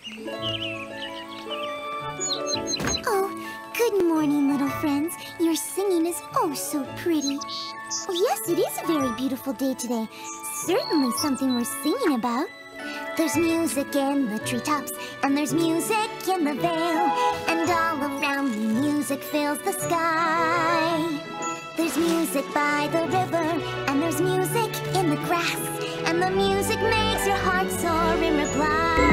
Oh, good morning, little friends. Your singing is oh so pretty. Oh, yes, it is a very beautiful day today. Certainly something worth singing about. There's music in the treetops, and there's music in the vale, and all around me music fills the sky. There's music by the river, and there's music in the grass, and the music makes your heart soar in reply.